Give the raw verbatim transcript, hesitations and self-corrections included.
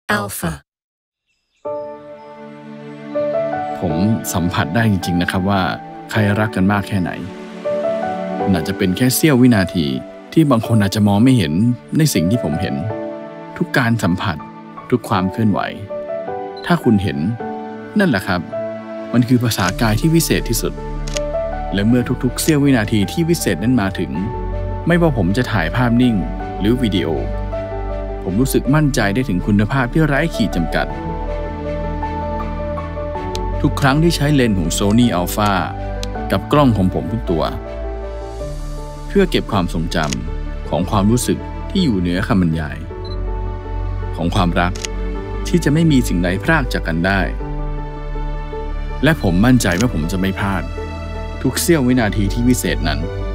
Alpha ผมสัมผัสได้จริงๆนะครับว่าใครรักกันมากแค่ไหนอาจจะเป็นแค่เสี้ยววินาทีที่บางคนอาจจะมองไม่เห็นในสิ่งที่ผมเห็นทุกการสัมผัสทุกความเคลื่อนไหวถ้าคุณเห็นนั่นแหละครับมันคือภาษากายที่วิเศษที่สุดและเมื่อทุกๆเสี้ยววินาทีที่วิเศษนั้นมาถึงไม่ว่าผมจะถ่ายภาพนิ่งหรือวิดีโอผมรู้สึกมั่นใจได้ถึงคุณภาพที่ไร้ขีดจำกัดทุกครั้งที่ใช้เลนส์ของ Sony Alpha กับกล้องของผมทุกตัวเพื่อเก็บความทรงจำของความรู้สึกที่อยู่เหนือคำบรรยายของความรักที่จะไม่มีสิ่งใดพรากจากกันได้และผมมั่นใจว่าผมจะไม่พลาดทุกเสี้ยววินาทีที่วิเศษนั้น